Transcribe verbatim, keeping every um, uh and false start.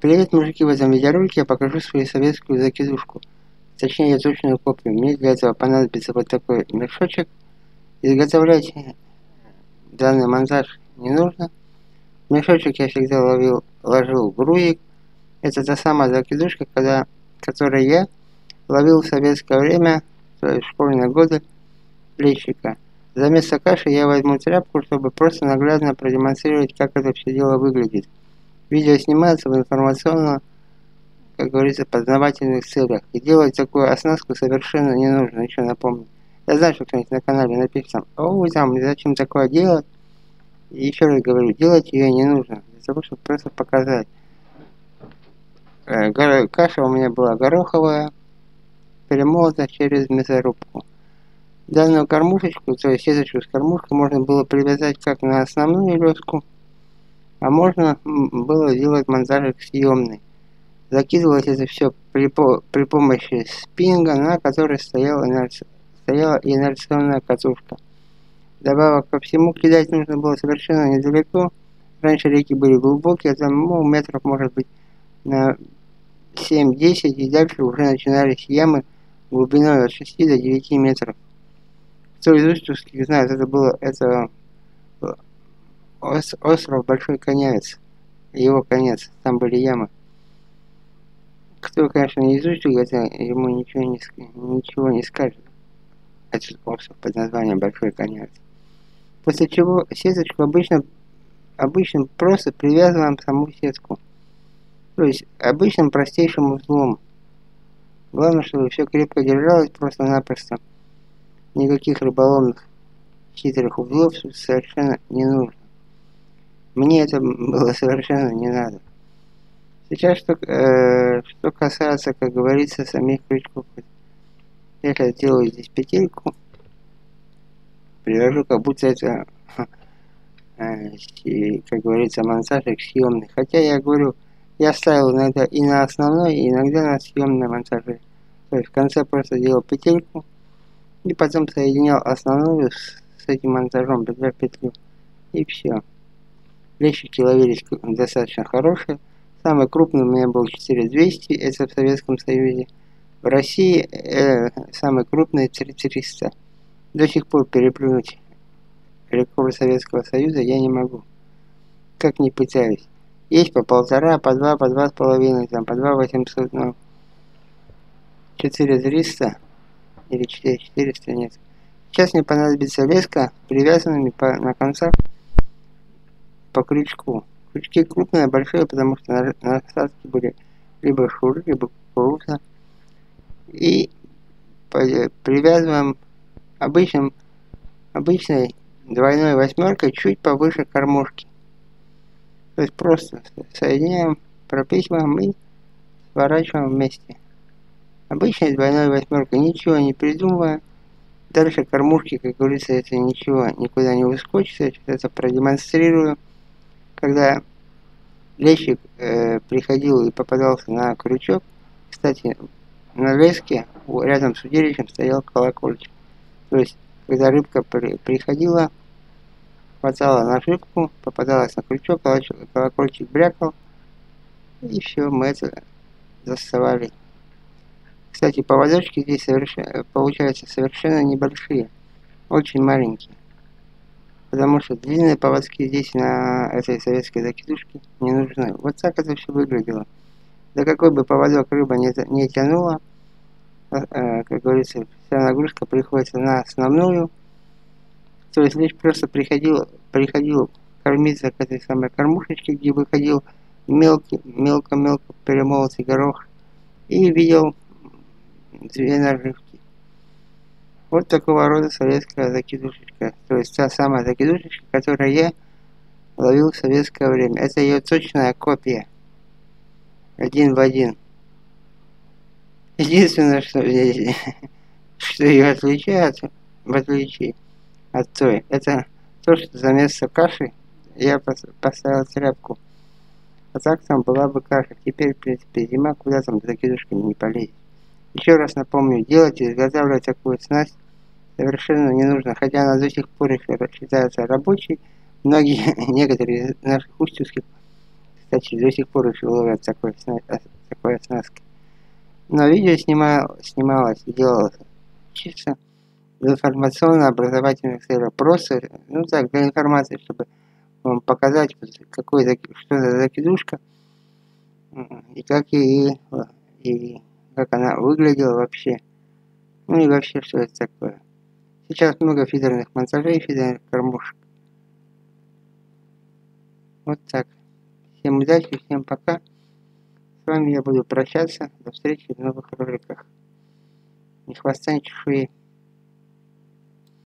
Привет, мужики, в этом видеоролике я покажу свою советскую закидушку. Точнее, ее точную копию. Мне для этого понадобится вот такой мешочек. Изготовлять данный монтаж не нужно. В мешочек я всегда ловил, ложил грузик. Это та самая закидушка, когда, которой я ловил в советское время, в свои школьные годы, лещика. За место каши я возьму тряпку, чтобы просто наглядно продемонстрировать, как это все дело выглядит. Видео снимается в информационно, как говорится, познавательных целях. И делать такую оснастку совершенно не нужно, еще напомню. Я знаю, что кто-нибудь на канале напишет там, о, там, зачем такое делать? И еще раз говорю, делать ее не нужно, для того, чтобы просто показать. Э, каша у меня была гороховая, перемолота через мясорубку. Данную кормушечку, то есть сеточку с кормушкой, можно было привязать как на основную леску, а можно было делать монтажик съемный. Закидывалось это все при, при помощи спиннинга, на которой стояла, инерци... стояла инерционная катушка. Добавок ко всему, кидать нужно было совершенно недалеко. Раньше реки были глубокие, там ну, метров может быть на семь-десять, и дальше уже начинались ямы глубиной от шести до девяти метров. Кто из устюжских знает, это было это остров Большой Конец, его конец, там были ямы. Кто, конечно, не изучил, это ему ничего не, ничего не скажет. Этот остров под названием Большой Конец. После чего сеточку обычно, обычно просто привязываем саму сетку. То есть обычным простейшим узлом. Главное, чтобы все крепко держалось просто-напросто. Никаких рыболовных хитрых узлов совершенно не нужно. Мне это было совершенно не надо. Сейчас, что, э, что касается, как говорится, самих крючков. Я сейчас делаю здесь петельку. Привожу, как будто это, э, как говорится, монтажик съемный. Хотя я говорю, я ставил иногда и на основной, и иногда на съемный монтаже. То есть в конце просто делал петельку. И потом соединял основную с, с этим монтажом, бедра петлю. И все. Лещики ловились достаточно хорошие. Самый крупный у меня был четыре двести, это в Советском Союзе. В России э, самый крупный три триста. До сих пор переплюнуть рекорд Советского Союза я не могу. Как ни пытаюсь. Есть по полтора, по два, по два с половиной, там, по два восемьсот, но четыре триста или четыре четыреста нет. Сейчас мне понадобится леска, привязанными по, на концах по крючку. Крючки крупные, большие, потому что на, на насадке были либо шуры, либо кукуруза. И привязываем обычным, обычной двойной восьмеркой чуть повыше кормушки. То есть просто соединяем, пропихиваем и сворачиваем вместе. Обычной двойной восьмеркой, ничего не придумывая. Дальше кормушки, как говорится, это ничего никуда не выскочит. Я это продемонстрирую. Когда лещик э, приходил и попадался на крючок, кстати, на леске рядом с удилищем стоял колокольчик. То есть, когда рыбка при, приходила, хватала наживку, попадалась на крючок, колокольчик брякал, и все, мы это заставали. Кстати, поводочки здесь совершенно, получаются совершенно небольшие, очень маленькие. Потому что длинные поводки здесь на этой советской закидушке не нужны. Вот так это все выглядело. Да какой бы поводок рыба не, не тянула, э, как говорится, вся нагрузка приходится на основную. То есть лишь просто приходил, приходил кормиться к этой самой кормушечке, где выходил мелко-мелко перемолотый горох, и видел две наживки. Вот такого рода советская закидушечка. То есть та самая закидушечка, которую я ловил в советское время. Это ее точная копия. Один в один. Единственное, что здесь, что ее отличает, в отличие от той, это то, что за место каши я поставил тряпку. А так там была бы каша. Теперь, в принципе, зима, куда там закидушками не полезет. Еще раз напомню, делать и изготавливать такую снасть совершенно не нужно, хотя она до сих пор еще считается рабочей. Многие, некоторые из наших устюжских Кстати, до сих пор еще ловят такой, такой оснастки. Но видео снимал, снималось и делалось чисто в информационно-образовательных целях. Просто, ну так, для информации, чтобы вам показать, какой, что за закидушка, и как, и, и как она выглядела вообще. Ну и вообще, что это такое. Сейчас много фидерных монтажей, фидерных кормушек. Вот так. Всем удачи, всем пока. С вами я буду прощаться. До встречи в новых роликах. Ни хвоста, ни чешуи.